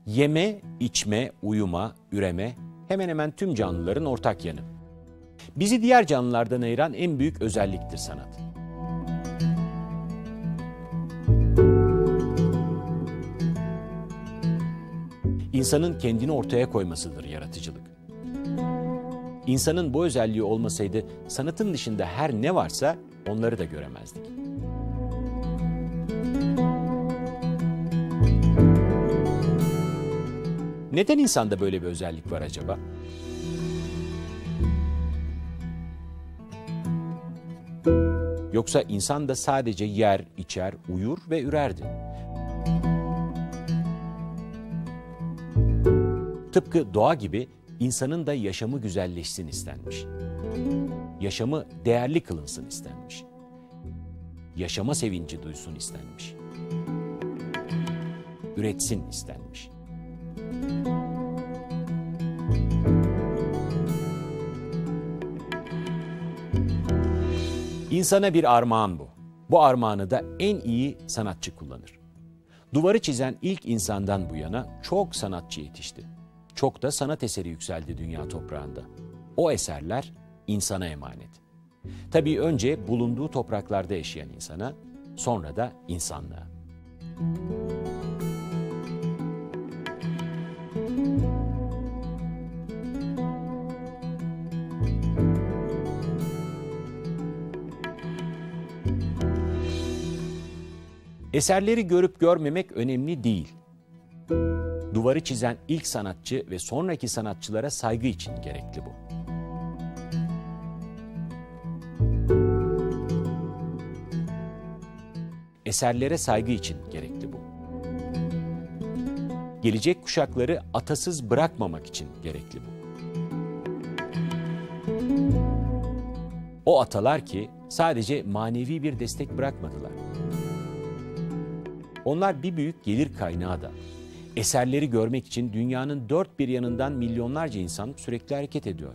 Yeme, içme, uyuma, üreme hemen hemen tüm canlıların ortak yanı. Bizi diğer canlılardan ayıran en büyük özelliktir sanat. İnsanın kendini ortaya koymasıdır yaratıcılık. İnsanın bu özelliği olmasaydı sanatın dışında her ne varsa onları da göremezdik. Neden insanda böyle bir özellik var acaba? Yoksa insan da sadece yer, içer, uyur ve ürerdi. Tıpkı doğa gibi insanın da yaşamı güzelleşsin istenmiş. Yaşamı değerli kılınsın istenmiş. Yaşama sevinci duysun istenmiş. Üretsin istenmiş. İnsana bir armağan bu. Bu armağanı da en iyi sanatçı kullanır. Duvarı çizen ilk insandan bu yana çok sanatçı yetişti. Çok da sanat eseri yükseldi dünya toprağında. O eserler insana emanet. Tabii önce bulunduğu topraklarda yaşayan insana, sonra da insanlığa. Eserleri görüp görmemek önemli değil. Duvarı çizen ilk sanatçı ve sonraki sanatçılara saygı için gerekli bu. Eserlere saygı için gerekli bu. Gelecek kuşakları atasız bırakmamak için gerekli bu. O atalar ki sadece manevi bir destek bırakmadılar. Onlar bir büyük gelir kaynağı da. Eserleri görmek için dünyanın dört bir yanından milyonlarca insan sürekli hareket ediyor.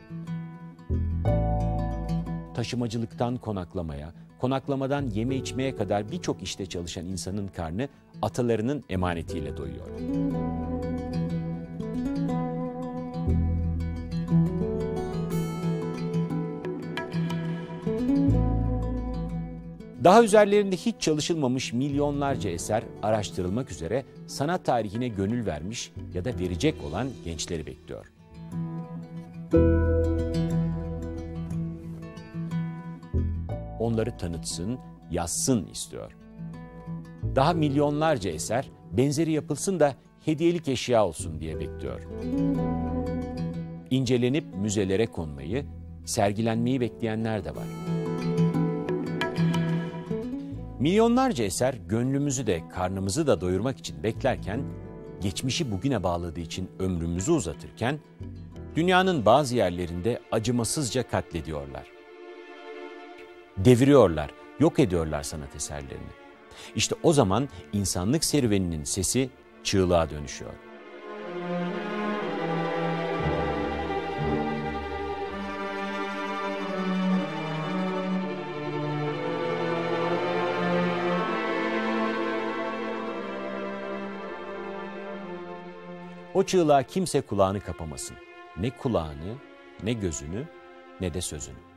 Taşımacılıktan konaklamaya, konaklamadan yeme içmeye kadar birçok işte çalışan insanın karnı atalarının emanetiyle doyuyor. Daha üzerlerinde hiç çalışılmamış milyonlarca eser araştırılmak üzere sanat tarihine gönül vermiş ya da verecek olan gençleri bekliyor. Onları tanıtsın, yazsın istiyor. Daha milyonlarca eser benzeri yapılsın da hediyelik eşya olsun diye bekliyor. İncelenip müzelere konmayı, sergilenmeyi bekleyenler de var. Milyonlarca eser gönlümüzü de karnımızı da doyurmak için beklerken, geçmişi bugüne bağladığı için ömrümüzü uzatırken, dünyanın bazı yerlerinde acımasızca katlediyorlar. Deviriyorlar, yok ediyorlar sanat eserlerini. İşte o zaman insanlık serüveninin sesi çığlığa dönüşüyor. O çığlığa kimse kulağını kapamasın. Ne kulağını, ne gözünü, ne de sözünü.